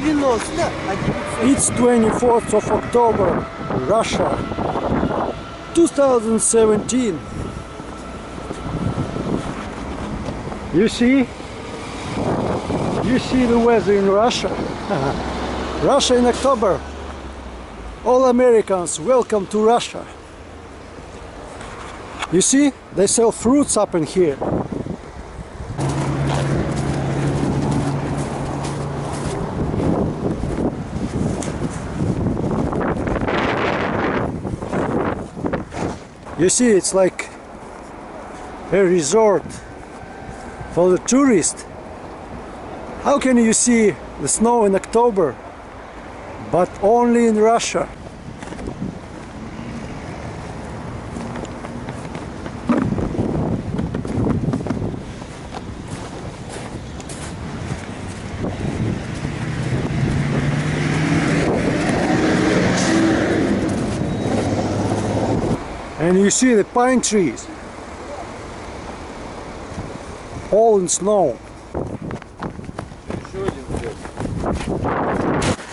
It's 24th of October, Russia, 2017. You see? You see the weather in Russia. Russia in October. All Americans, welcome to Russia. You see, they sell fruits up in here. You see, it's like a resort for the tourists. How can you see the snow in October, but only in Russia? And you see the pine trees, all in snow. Еще один цвет.